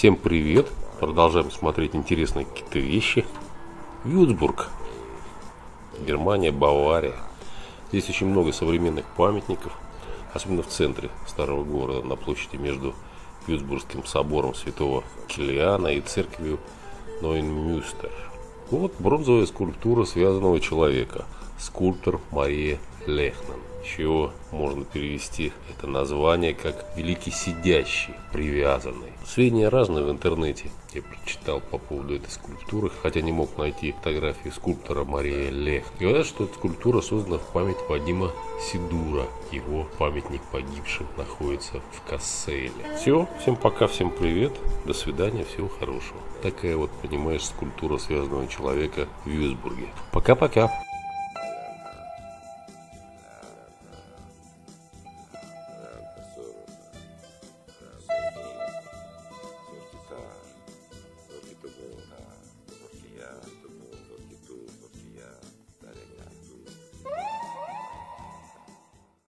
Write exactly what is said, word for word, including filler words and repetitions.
Всем привет! Продолжаем смотреть интересные какие-то вещи. Вюрцбург, Германия, Бавария. Здесь очень много современных памятников, особенно в центре старого города, на площади между Вюрцбургским собором Святого Килиана и церковью Нойенмюстер. Вот бронзовая скульптура связанного человека. Скульптор Мария Лехнен. Еще можно перевести это название как «Великий сидящий, привязанный». Сведения разные в интернете. Я прочитал по поводу этой скульптуры, хотя не мог найти фотографию скульптора Марии Лехнен. Говорят, что эта скульптура создана в память Вадима Сидура. Его памятник погибшим находится в Касселе. Все, всем пока, всем привет, до свидания, всего хорошего. Такая вот, понимаешь, скульптура связанного человека в Вюрцбурге. Пока-пока.